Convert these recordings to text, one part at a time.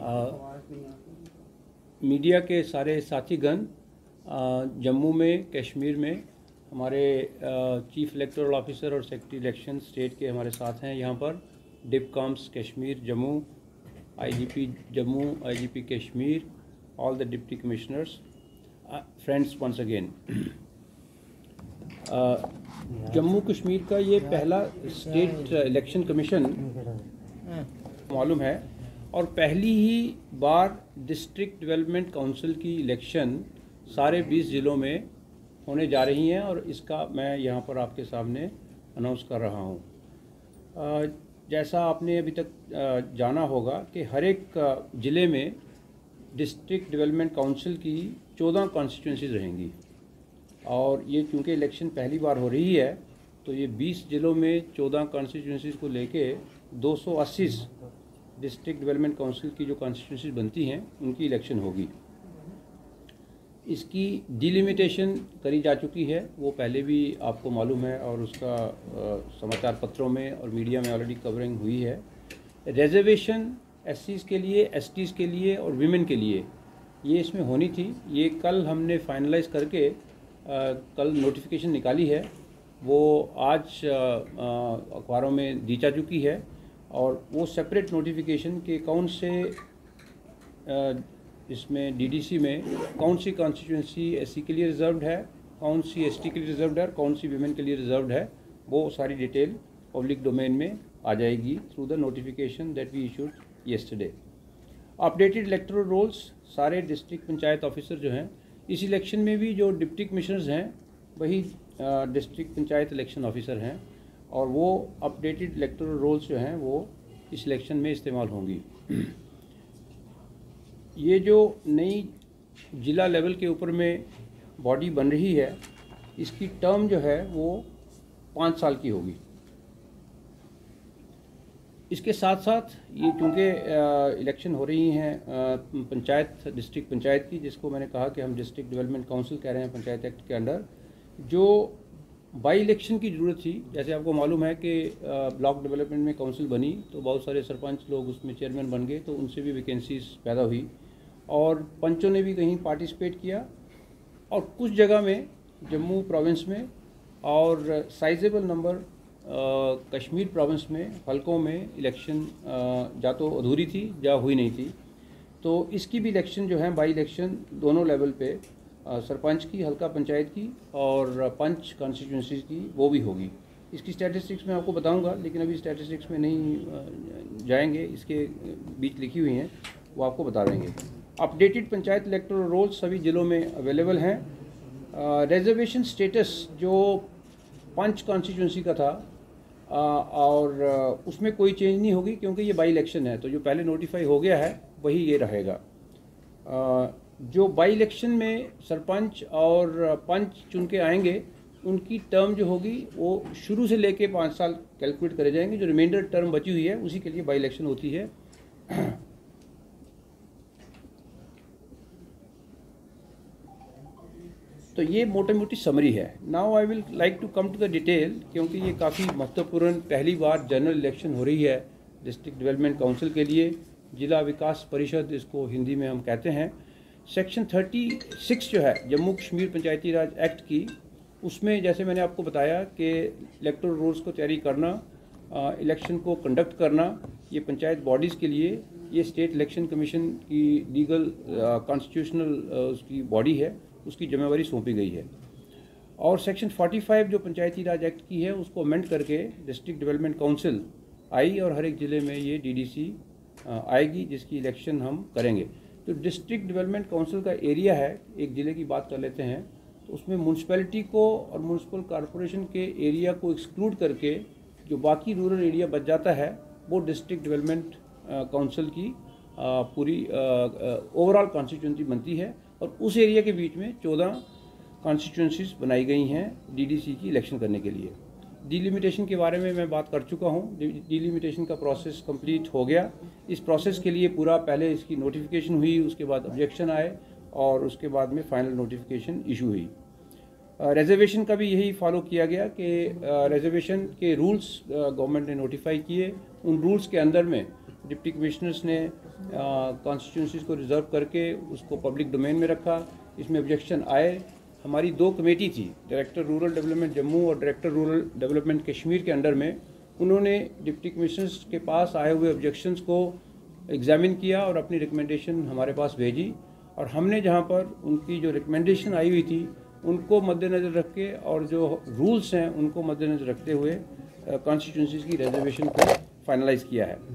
Media के सारे साथीगण, जम्मू में, कश्मीर में हमारे चीफ इलेक्टोरल ऑफिसर और सेक्रेटरी इलेक्शन स्टेट के हमारे साथ हैं यहाँ पर। Divcoms Kashmir Jammu, IGP Jammu, IGP Kashmir, all the deputy commissioners, friends once again. Jammu Kashmir का ये पहला स्टेट इलेक्शन कमीशन मालूम है और पहली ही बार डिस्ट्रिक्ट डेवलपमेंट काउंसिल की इलेक्शन सारे 20 ज़िलों में होने जा रही हैं और इसका मैं यहाँ पर आपके सामने अनाउंस कर रहा हूँ। जैसा आपने अभी तक जाना होगा कि हर एक ज़िले में डिस्ट्रिक्ट डेवलपमेंट काउंसिल की 14 कॉन्स्टिट्यूंसीज रहेंगी और ये चूँकि इलेक्शन पहली बार हो रही है तो ये 20 ज़िलों में 14 कॉन्स्टिट्यूंसीज को लेके 280 डिस्ट्रिक्ट डेवलपमेंट काउंसिल की जो कॉन्स्टिट्यूंसीज बनती हैं उनकी इलेक्शन होगी। इसकी डिलिमिटेशन करी जा चुकी है, वो पहले भी आपको मालूम है और उसका समाचार पत्रों में और मीडिया में ऑलरेडी कवरिंग हुई है। रिजर्वेशन एससीज़ के लिए, एसटीज़ के लिए और विमेन के लिए ये इसमें होनी थी। ये कल हमने फाइनलाइज करके कल नोटिफिकेशन निकाली है, वो आज अखबारों में दी जा चुकी है और वो सेपरेट नोटिफिकेशन के कौन से इसमें डीडीसी में कौन सी कॉन्स्टिट्यूंसी एससी के लिए रिजर्व्ड है, कौन सी एसटी के लिए रिजर्व्ड है, कौन सी विमेन के लिए रिजर्व्ड है, वो सारी डिटेल पब्लिक डोमेन में आ जाएगी through the notification that we issued yesterday. Updated electoral rolls सारे डिस्ट्रिक्ट पंचायत ऑफिसर जो हैं, इस इलेक्शन में भी जो डिप्टी कमिश्नर्स हैं वही डिस्ट्रिक्ट पंचायत इलेक्शन ऑफिसर हैं और वो अपडेटेड इलेक्टोरल रोल्स जो हैं वो इस इलेक्शन में इस्तेमाल होंगी। ये जो नई ज़िला लेवल के ऊपर में बॉडी बन रही है इसकी टर्म जो है वो 5 साल की होगी। इसके साथ साथ ये चूँकि इलेक्शन हो रही हैं पंचायत, डिस्ट्रिक्ट पंचायत की, जिसको मैंने कहा कि हम डिस्ट्रिक्ट डेवलपमेंट काउंसिल कह रहे हैं पंचायत एक्ट के अंडर, जो बाई इलेक्शन की ज़रूरत थी। जैसे आपको मालूम है कि ब्लॉक डेवलपमेंट में काउंसिल बनी तो बहुत सारे सरपंच लोग उसमें चेयरमैन बन गए तो उनसे भी वैकेंसीज पैदा हुई और पंचों ने भी कहीं पार्टिसिपेट किया और कुछ जगह में जम्मू प्रोविंस में और साइजेबल नंबर कश्मीर प्रोविंस में हलकों में इलेक्शन या तो अधूरी थी या हुई नहीं थी। तो इसकी भी इलेक्शन जो है बाई इलेक्शन दोनों लेवल पे, सरपंच की, हल्का पंचायत की और पंच कॉन्स्टिट्यूंसीज की, वो भी होगी। इसकी स्टैटिस्टिक्स मैं आपको बताऊंगा लेकिन अभी स्टैटिस्टिक्स में नहीं जाएंगे, इसके बीच लिखी हुई हैं वो आपको बता देंगे। अपडेटेड पंचायत इलेक्टोरल रोल्स सभी ज़िलों में अवेलेबल हैं। रिजर्वेशन स्टेटस जो पंच कॉन्स्टिट्यूंसी का था और उसमें कोई चेंज नहीं होगी क्योंकि ये बाई इलेक्शन है, तो जो पहले नोटिफाई हो गया है वही ये रहेगा। जो बाई इलेक्शन में सरपंच और पंच चुन के आएंगे उनकी टर्म जो होगी वो शुरू से लेके 5 साल कैलकुलेट करे जाएंगे। जो रिमाइंडर टर्म बची हुई है उसी के लिए बाई इलेक्शन होती है। तो ये मोटी मोटी समरी है। Now I will like to come to the detail, क्योंकि ये काफ़ी महत्वपूर्ण पहली बार जनरल इलेक्शन हो रही है डिस्ट्रिक्ट डेवलपमेंट काउंसिल के लिए। जिला विकास परिषद इसको हिंदी में हम कहते हैं। सेक्शन 36 जो है जम्मू कश्मीर पंचायती राज एक्ट की, उसमें जैसे मैंने आपको बताया कि इलेक्टोरल रोल्स को तैयारी करना, इलेक्शन को कंडक्ट करना, ये पंचायत बॉडीज़ के लिए ये स्टेट इलेक्शन कमीशन की लीगल कॉन्स्टिट्यूशनल उसकी बॉडी है, उसकी जिम्मेवारी सौंपी गई है। और सेक्शन 45 जो पंचायती राज एक्ट की है उसको अमेंड करके डिस्ट्रिक्ट डेवलपमेंट काउंसिल आई और हर एक ज़िले में ये डीडीसी आएगी जिसकी इलेक्शन हम करेंगे। तो डिस्ट्रिक्ट डेवलपमेंट काउंसिल का एरिया है, एक ज़िले की बात कर लेते हैं, तो उसमें म्यूनसिपैलिटी को और म्यूनसिपल कॉरपोरेशन के एरिया को एक्सक्लूड करके जो बाकी रूरल एरिया बच जाता है वो डिस्ट्रिक्ट डेवलपमेंट काउंसिल की पूरी ओवरऑल कॉन्स्टिट्यूंसी बनती है और उस एरिया के बीच में 14 कॉन्स्टिट्यूंसीज बनाई गई हैं डीडीसी की इलेक्शन करने के लिए। डिलिमिटेशन के बारे में मैं बात कर चुका हूँ। डिलिमिटेशन का प्रोसेस कंप्लीट हो गया। इस प्रोसेस के लिए पूरा पहले इसकी नोटिफिकेशन हुई, उसके बाद ऑब्जेक्शन आए और उसके बाद में फाइनल नोटिफिकेशन इशू हुई। रिजर्वेशन का भी यही फॉलो किया गया कि रिजर्वेशन के रूल्स गवर्नमेंट ने नोटिफाई किए। उन रूल्स के अंदर में डिप्टी कमिश्नर्स ने कॉन्स्टिट्यूंसीज़ को रिज़र्व करके उसको पब्लिक डोमेन में रखा। इसमें ऑब्जेक्शन आए। हमारी 2 कमेटी थी, डायरेक्टर रूरल डेवलपमेंट जम्मू और डायरेक्टर रूरल डेवलपमेंट कश्मीर के अंडर में। उन्होंने डिप्टी कमिश्नर्स के पास आए हुए ऑब्जेक्शंस को एग्जामिन किया और अपनी रिकमेंडेशन हमारे पास भेजी, और हमने जहां पर उनकी जो रिकमेंडेशन आई हुई थी उनको मद्देनज़र रख के और जो रूल्स हैं उनको मद्देनज़र रखते हुए कॉन्स्टिट्यूंसीज़ की रिजर्वेशन को फाइनलाइज किया है।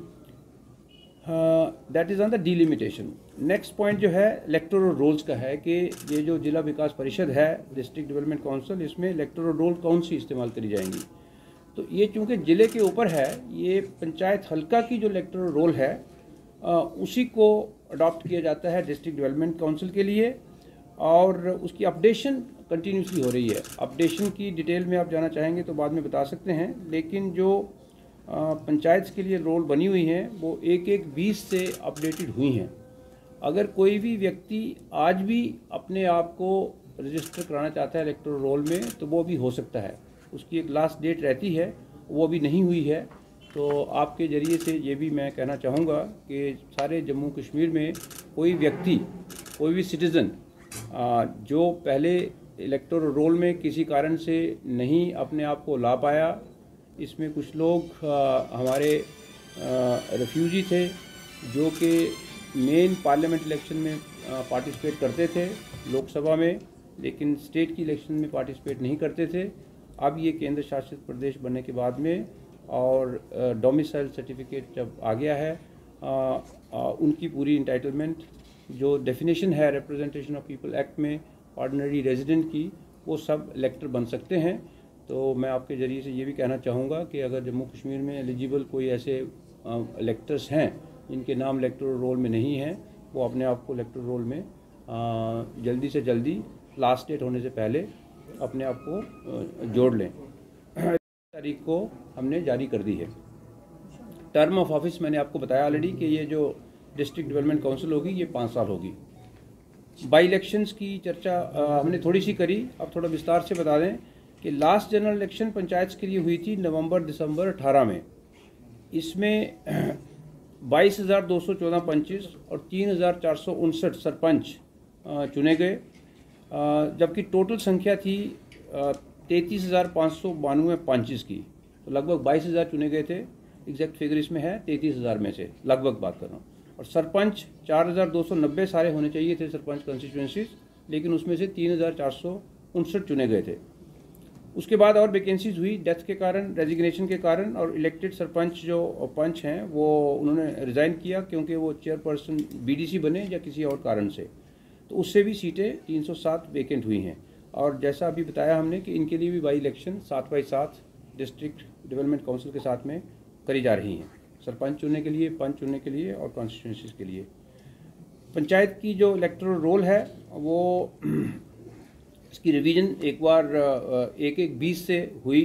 That is on the delimitation. Next point जो है इलेक्टोरल रोल्स का है कि ये जो जिला विकास परिषद है, डिस्ट्रिक्ट डेवलपमेंट काउंसिल, इसमें इलेक्टोरल रोल कौन सी इस्तेमाल करी जाएंगी। तो ये चूँकि ज़िले के ऊपर है, ये पंचायत हल्का की जो इलेक्टोरल रोल है उसी को अडॉप्ट किया जाता है डिस्ट्रिक्ट डेवलपमेंट काउंसिल के लिए, और उसकी अपडेशन कंटिन्यूसली हो रही है। अपडेशन की डिटेल में आप जाना चाहेंगे तो बाद में बता सकते हैं, लेकिन जो पंचायत के लिए रोल बनी हुई हैं वो 1/1/20 से अपडेटेड हुई हैं। अगर कोई भी व्यक्ति आज भी अपने आप को रजिस्टर कराना चाहता है इलेक्टोरल रोल में तो वो भी हो सकता है। उसकी एक लास्ट डेट रहती है, वो भी नहीं हुई है। तो आपके ज़रिए से ये भी मैं कहना चाहूँगा कि सारे जम्मू कश्मीर में कोई व्यक्ति, कोई भी सिटीज़न जो पहले इलेक्टोरल रोल में किसी कारण से नहीं अपने आप को ला पाया, इसमें कुछ लोग हमारे रेफ्यूजी थे जो कि मेन पार्लियामेंट इलेक्शन में पार्टिसिपेट करते थे लोकसभा में, लेकिन स्टेट की इलेक्शन में पार्टिसिपेट नहीं करते थे। अब ये केंद्र शासित प्रदेश बनने के बाद में और डोमिसाइल सर्टिफिकेट जब आ गया है, उनकी पूरी इंटाइटलमेंट जो डेफिनेशन है रिप्रेजेंटेशन ऑफ पीपल एक्ट में ऑर्डिनरी रेजिडेंट की, वो सब इलेक्टर बन सकते हैं। तो मैं आपके ज़रिए से ये भी कहना चाहूँगा कि अगर जम्मू कश्मीर में एलिजिबल कोई ऐसे इलेक्टर्स हैं जिनके नाम इलेक्टोरल रोल में नहीं हैं, वो अपने आप को इलेक्टोरल रोल में जल्दी से जल्दी लास्ट डेट होने से पहले अपने आप को जोड़ लें। तारीख को हमने जारी कर दी है। टर्म ऑफ ऑफिस मैंने आपको बताया ऑलरेडी कि ये जो डिस्ट्रिक्ट डेवलपमेंट काउंसिल होगी ये 5 साल होगी। बाई इलेक्शंस की चर्चा हमने थोड़ी सी करी, अब थोड़ा विस्तार से बता दें कि लास्ट जनरल इलेक्शन पंचायत के लिए हुई थी नवंबर-दिसंबर 18 में। इसमें 22,214 पंचेस और 3,459 सरपंच चुने गए, जबकि टोटल संख्या थी 33,592 पंचेस की। तो लगभग 22,000 चुने गए थे। एग्जैक्ट फिगर इसमें है 33,000 में से लगभग बात कर रहा हूँ। और सरपंच 4,290 सारे होने चाहिए थे सरपंच कंस्टिट्यूंसीज, लेकिन उसमें से 3,459 चुने गए थे। उसके बाद और वैकेंसीज हुई डेथ के कारण, रेजिग्नेशन के कारण, और इलेक्टेड सरपंच जो पंच हैं वो उन्होंने रिज़ाइन किया क्योंकि वो चेयरपर्सन बीडीसी बने या किसी और कारण से। तो उससे भी सीटें 307 वैकेंट हुई हैं। और जैसा अभी बताया हमने कि इनके लिए भी by election 7/7 district development council के साथ में करी जा रही हैं, सरपंच चुनने के लिए, पंच चुनने के लिए और कॉन्स्टिट्यूंसीज के लिए। पंचायत की जो इलेक्टोरल रोल है वो इसकी रिवीजन एक बार 1/1/20 से हुई।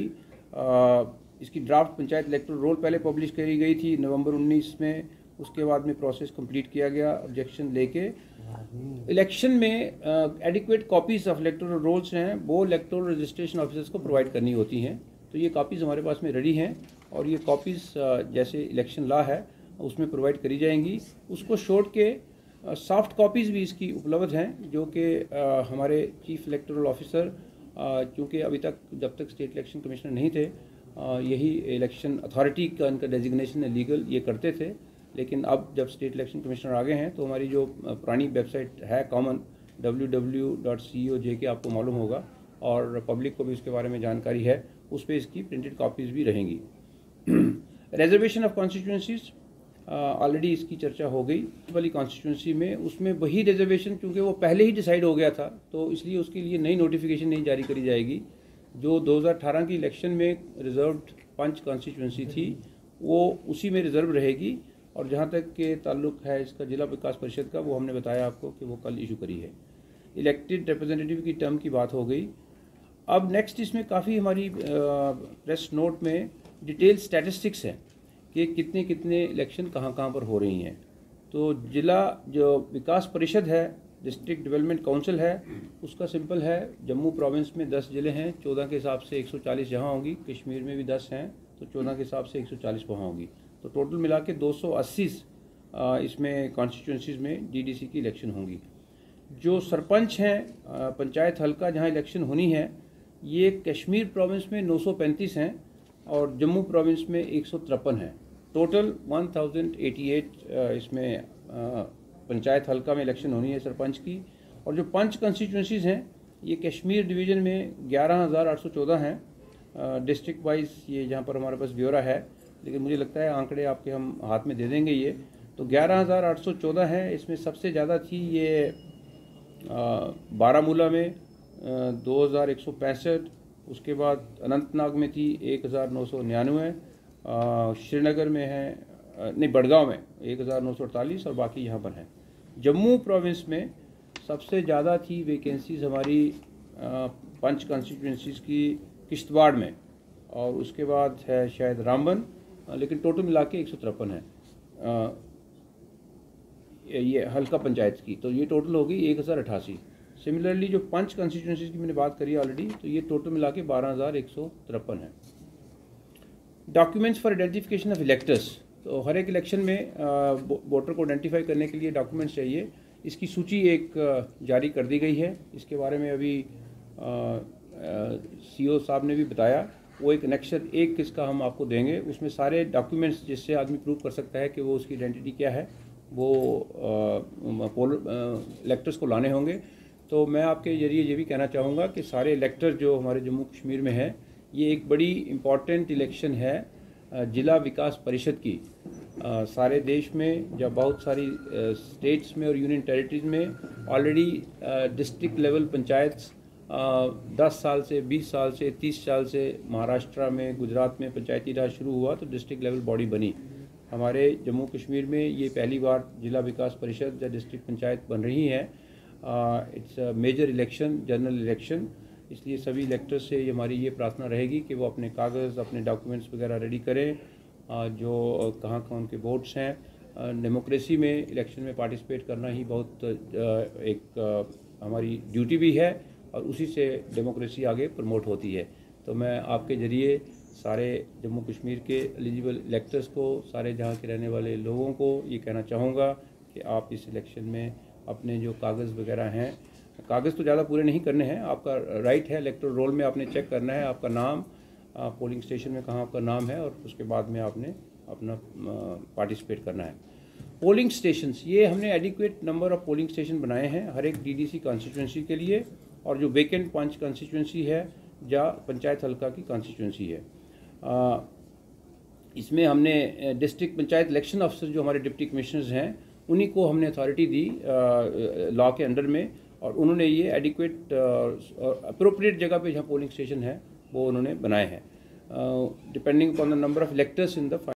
इसकी ड्राफ्ट पंचायत इलेक्टोरल रोल पहले पब्लिश करी गई थी नवंबर 19 में। उसके बाद में प्रोसेस कंप्लीट किया गया ऑब्जेक्शन लेके। इलेक्शन में adequate copies of electoral rolls हैं वो इलेक्टोरल रजिस्ट्रेशन ऑफिसर्स को प्रोवाइड करनी होती हैं। तो ये कॉपीज़ हमारे पास में रेडी हैं और ये कॉपीज़ जैसे इलेक्शन लॉ है उसमें प्रोवाइड करी जाएंगी। उसको छोड़ के सॉफ्ट कॉपीज़ भी इसकी उपलब्ध हैं जो कि हमारे चीफ इलेक्टोरल ऑफिसर, चूँकि अभी तक जब तक स्टेट इलेक्शन कमिश्नर नहीं थे, यही इलेक्शन अथॉरिटी का इनका डेजिग्नेशन है लीगल, ये करते थे। लेकिन अब जब स्टेट इलेक्शन कमिश्नर आ गए हैं तो हमारी जो पुरानी वेबसाइट है कॉमन www.coj आपको मालूम होगा और पब्लिक को भी उसके बारे में जानकारी है, उस पर इसकी प्रिंटेड कॉपीज़ भी रहेंगी। रिजर्वेशन ऑफ कॉन्स्टिट्यूंसीज ऑलरेडी इसकी चर्चा हो गई वाली कॉन्स्टिट्यूंसी में। उसमें वही रिजर्वेशन क्योंकि वो पहले ही डिसाइड हो गया था तो इसलिए उसके लिए नई नोटिफिकेशन नहीं जारी करी जाएगी। जो 2018 की इलेक्शन में रिजर्व्ड पंच कॉन्स्टिट्यूंसी थी वो उसी में रिजर्व रहेगी। और जहाँ तक के ताल्लुक है इसका जिला विकास परिषद का, वो हमने बताया आपको कि वो कल इशू करी है। इलेक्टेड रिप्रेजेंटेटिव की टर्म की बात हो गई। अब नेक्स्ट इसमें काफ़ी हमारी प्रेस नोट में डिटेल स्टैटिस्टिक्स हैं कि कितने कितने इलेक्शन कहाँ कहाँ पर हो रही हैं। तो जिला जो विकास परिषद है, डिस्ट्रिक्ट डेवलपमेंट काउंसिल है, उसका सिंपल है। जम्मू प्रोविंस में 10 ज़िले हैं, 14 के हिसाब से 140 जहाँ होंगी, कश्मीर में भी 10 हैं तो 14 के हिसाब से 140 वहाँ होंगी। तो टोटल मिला के 280 इसमें कॉन्स्टिट्यूंसीज़ में डीडीसी की इलेक्शन होंगी। जो सरपंच हैं पंचायत हल्का जहां इलेक्शन होनी है, ये कश्मीर प्रोविंस में 935 हैं और जम्मू प्रोविंस में 153 हैं। टोटल 1088 इसमें पंचायत हल्का में इलेक्शन होनी है सरपंच की। और जो 5 कंस्टिट्यूंसीज़ हैं, ये कश्मीर डिवीज़न में 11,814 हैं। डिस्ट्रिक्ट वाइज ये जहाँ पर हमारे पास ब्यौरा है, लेकिन मुझे लगता है आंकड़े आपके हम हाथ में दे देंगे। ये तो 11,814 है। इसमें सबसे ज़्यादा थी ये बारामूला में 2,165, उसके बाद अनंतनाग में थी 1,999, श्रीनगर में है नहीं बड़गांव में 1,948 और बाकी यहाँ पर हैं। जम्मू प्रोविंस में सबसे ज़्यादा थी वैकेंसीज हमारी 5 कॉन्स्टिट्यूंसीज़ की किश्तवाड़ में, और उसके बाद है शायद रामबन, लेकिन टोटल मिला के 153 है ये हल्का पंचायत की। तो ये टोटल होगी 1,088। सिमिलरली जो 5 कॉन्स्टिट्यूंसीज़ की मैंने बात करी ऑलरेडी, तो ये टोटल मिला के 12,153 है। Documents for identification of electors, तो हर एक इलेक्शन में वोटर को आइडेंटिफाई करने के लिए डॉक्यूमेंट्स चाहिए। इसकी सूची एक जारी कर दी गई है। इसके बारे में अभी सीओ साहब ने भी बताया। वो एक एनेक्सर 1 किसका हम आपको देंगे, उसमें सारे डॉक्यूमेंट्स जिससे आदमी प्रूव कर सकता है कि वो उसकी आइडेंटिटी क्या है, वो इलेक्टर्स को लाने होंगे। तो मैं आपके जरिए ये भी कहना चाहूँगा कि सारे इलेक्टर जो हमारे जम्मू कश्मीर में है, ये एक बड़ी इम्पॉर्टेंट इलेक्शन है जिला विकास परिषद की। सारे देश में जब बहुत सारी स्टेट्स में और यूनियन टेरिटरीज में ऑलरेडी डिस्ट्रिक्ट लेवल पंचायत 10 साल से 20 साल से 30 साल से महाराष्ट्र में गुजरात में पंचायती राज शुरू हुआ तो डिस्ट्रिक्ट लेवल बॉडी बनी। हमारे जम्मू कश्मीर में ये पहली बार जिला विकास परिषद या डिस्ट्रिक्ट पंचायत बन रही है। It's a major election, general election, इसलिए सभी इलेक्टर्स से हमारी ये प्रार्थना रहेगी कि वो अपने कागज़, अपने डॉक्यूमेंट्स वगैरह रेडी करें। जो कहाँ कहाँ उनके वोट्स हैं। डेमोक्रेसी में इलेक्शन में पार्टिसिपेट करना ही बहुत एक हमारी ड्यूटी भी है, और उसी से डेमोक्रेसी आगे प्रमोट होती है। तो मैं आपके ज़रिए सारे जम्मू कश्मीर के एलिजिबल इलेक्टर्स को, सारे जहाँ के रहने वाले लोगों को ये कहना चाहूँगा कि आप इस इलेक्शन में अपने जो कागज़ वगैरह हैं, कागज़ तो ज़्यादा पूरे नहीं करने हैं, आपका राइट है इलेक्टोरल रोल में आपने चेक करना है आपका नाम, पोलिंग स्टेशन में कहाँ आपका नाम है, और उसके बाद में आपने अपना पार्टिसिपेट करना है। पोलिंग स्टेशंस, ये हमने adequate number of polling station बनाए हैं हर एक डीडीसी कॉन्स्टिट्यूंसी के लिए, और जो वेकेंट 5 कॉन्स्टिट्यूंसी है या पंचायत हल्का की कॉन्स्टिट्यूंसी है, इसमें हमने डिस्ट्रिक्ट पंचायत इलेक्शन अफसर जो हमारे डिप्टी कमिश्नर्स हैं, उन्हीं को हमने अथॉरिटी दी लॉ के अंडर में, और उन्होंने ये एडिक्वेट और अप्रोप्रिएट जगह पे जहाँ पोलिंग स्टेशन है वो उन्होंने बनाए हैं depending upon the number of electors in the